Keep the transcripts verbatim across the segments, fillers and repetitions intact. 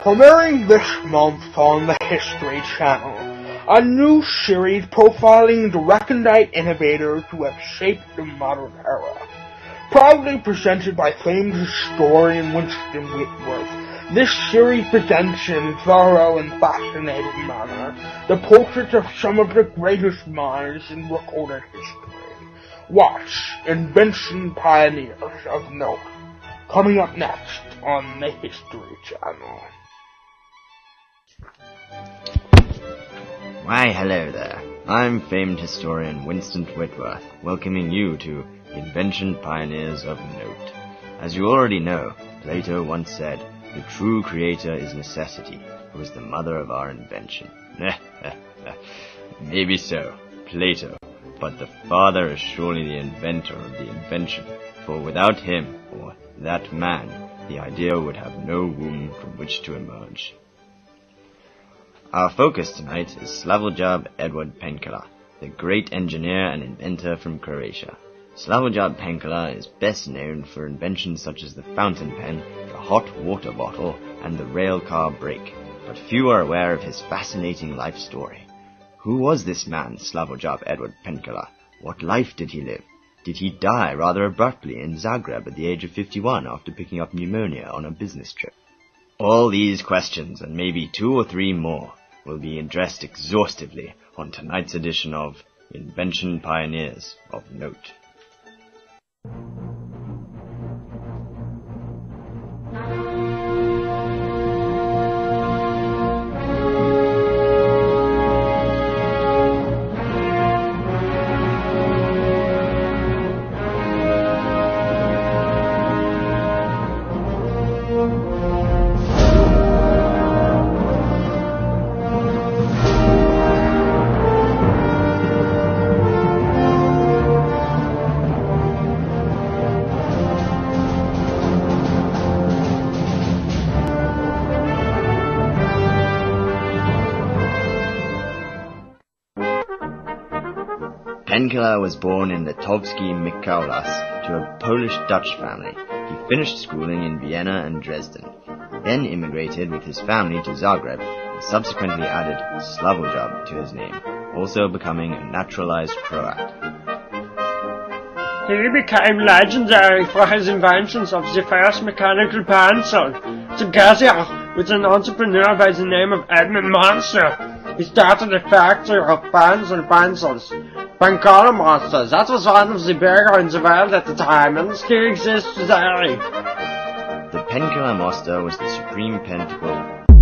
Premiering this month on the History Channel, a new series profiling the recondite innovators who have shaped the modern era. Proudly presented by famed historian Winston Whitworth, this series presents in thorough and fascinating manner the portraits of some of the greatest minds in recorded history. Watch Invention Pioneers of Note, coming up next on the History Channel. Why, hello there. I'm famed historian Winston Whitworth, welcoming you to Invention Pioneers of Note. As you already know, Plato once said, "The true creator is necessity, who is the mother of our invention." Maybe so, Plato, but the father is surely the inventor of the invention, for without him, or that man, the idea would have no womb from which to emerge. Our focus tonight is Slavojub Edward Penkala, the great engineer and inventor from Croatia. Slavojub Penkala is best known for inventions such as the fountain pen, the hot water bottle, and the rail car brake, but few are aware of his fascinating life story. Who was this man, Slavojub Edward Penkala? What life did he live? Did he die rather abruptly in Zagreb at the age of fifty-one after picking up pneumonia on a business trip? All these questions, and maybe two or three more, will be addressed exhaustively on tonight's edition of Invention Pioneers of Note. Penkala was born in Letovsky Mykaulas to a Polish-Dutch family. He finished schooling in Vienna and Dresden, then immigrated with his family to Zagreb, and subsequently added Slavojub to his name, also becoming a naturalized Croat. He became legendary for his inventions of the first mechanical pencil, together with an entrepreneur by the name of Edmund Monster. He started a factory of pens and pencils. Penkala Monster, that was one of the bigger in the world at the time, and still exists today. The Penkala Monster was the supreme pentacle.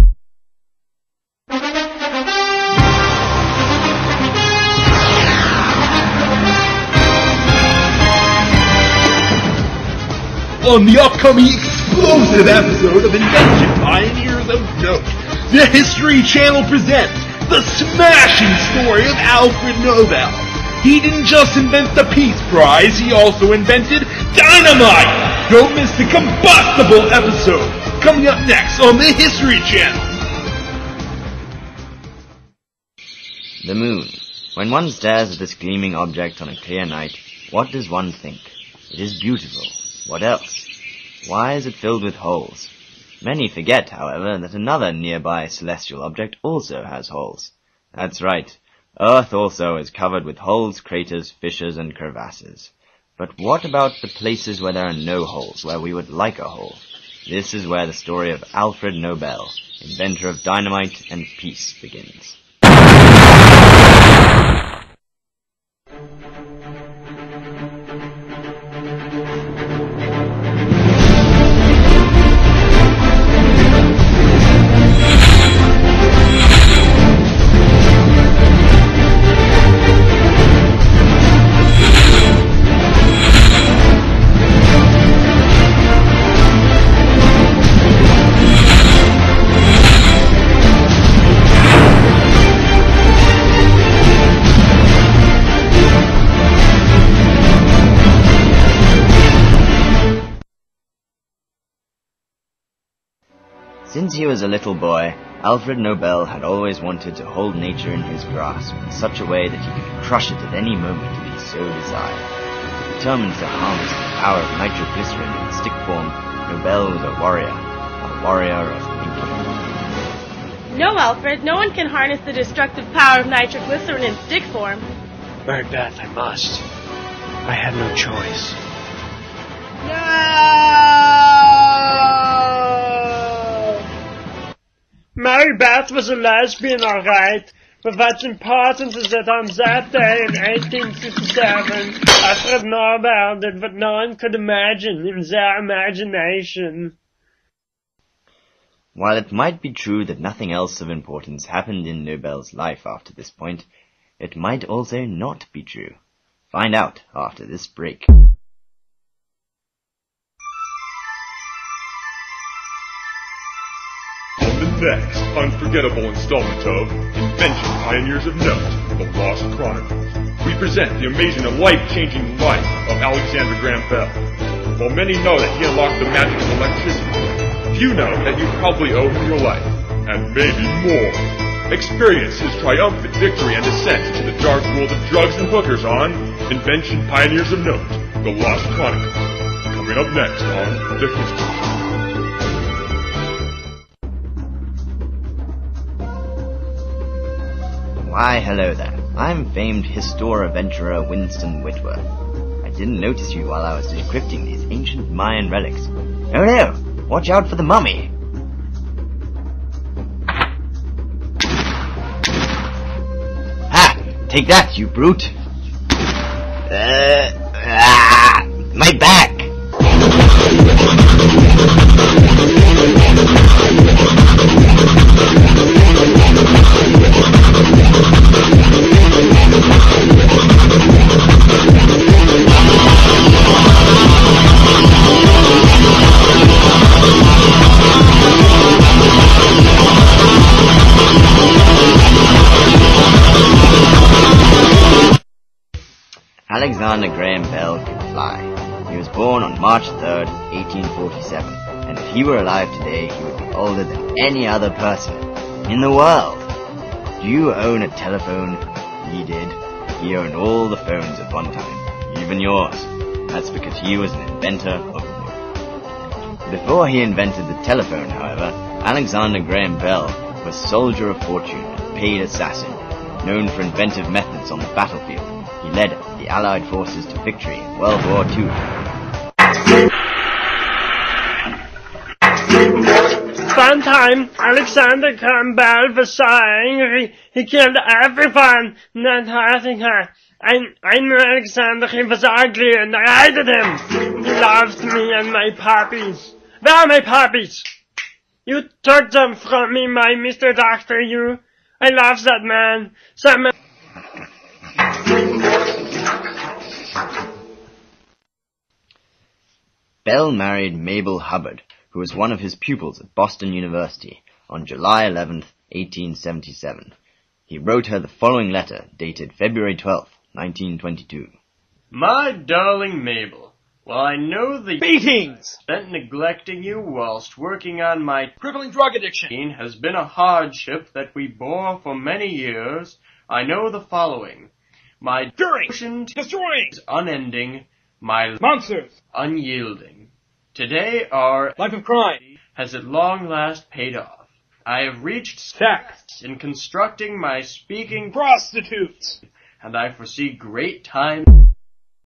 On the upcoming explosive episode of Invention Pioneers of Note, the History Channel presents the smashing story of Alfred Nobel. He didn't just invent the Peace Prize, he also invented dynamite! Don't miss the combustible episode, coming up next on the History Channel. The moon. When one stares at this gleaming object on a clear night, what does one think? It is beautiful. What else? Why is it filled with holes? Many forget, however, that another nearby celestial object also has holes. That's right. Earth also is covered with holes, craters, fissures, and crevasses. But what about the places where there are no holes, where we would like a hole? This is where the story of Alfred Nobel, inventor of dynamite and peace, begins. Since he was a little boy, Alfred Nobel had always wanted to hold nature in his grasp in such a way that he could crush it at any moment if he so desired. Determined to harness the power of nitroglycerin in stick form, Nobel was a warrior, a warrior of thinking. No, Alfred, no one can harness the destructive power of nitroglycerin in stick form. Mary Beth, I must. I had no choice. No! Mary Beth was a lesbian, alright, but what's important is that on that day in eighteen fifty-seven, Alfred Nobel did what no one could imagine in their imagination. While it might be true that nothing else of importance happened in Nobel's life after this point, it might also not be true. Find out after this break. On the next unforgettable installment of Invention Pioneers of Note, The Lost Chronicles, we present the amazing and life-changing life of Alexander Graham Bell. While many know that he unlocked the magic of electricity, few know that you probably owe him your life, and maybe more. Experience his triumphant victory and descent into the dark world of drugs and hookers on Invention Pioneers of Note, The Lost Chronicles. Coming up next on The History. Why, hello there. I'm famed Histora-venturer Winston Whitworth. I didn't notice you while I was decrypting these ancient Mayan relics. Oh no! Watch out for the mummy! Ha! Take that, you brute! Uh, ah, my back! Alexander Graham Bell could fly. He was born on March third, eighteen forty-seven, and if he were alive today, he would be older than any other person in the world. Do you own a telephone? He did. He owned all the phones at one time, even yours. That's because he was an inventor of the moon. Before he invented the telephone, however, Alexander Graham Bell was soldier of fortune and paid assassin, known for inventive methods on the battlefield. He led the Allied forces to victory in World War Two. One time, Alexander Graham Bell was so angry, he killed everyone, not hurting her. I, I knew Alexander, he was ugly, and I hated him. He loved me and my puppies. Where are my puppies? You took them from me, my Mister Doctor, you. I love that man. That man. Bell married Mabel Hubbard, who was one of his pupils at Boston University, on July eleventh, eighteen seventy-seven. He wrote her the following letter, dated February twelfth, nineteen twenty-two. My darling Mabel, while I know the Beatings! spent neglecting you whilst working on my Crippling drug addiction! has been a hardship that we bore for many years, I know the following. My Fury! devotion Destroying! is unending, my Monsters! unyielding. Today our Life of crime! has at long last paid off. I have reached Sex! in constructing my speaking Prostitutes! and I foresee great times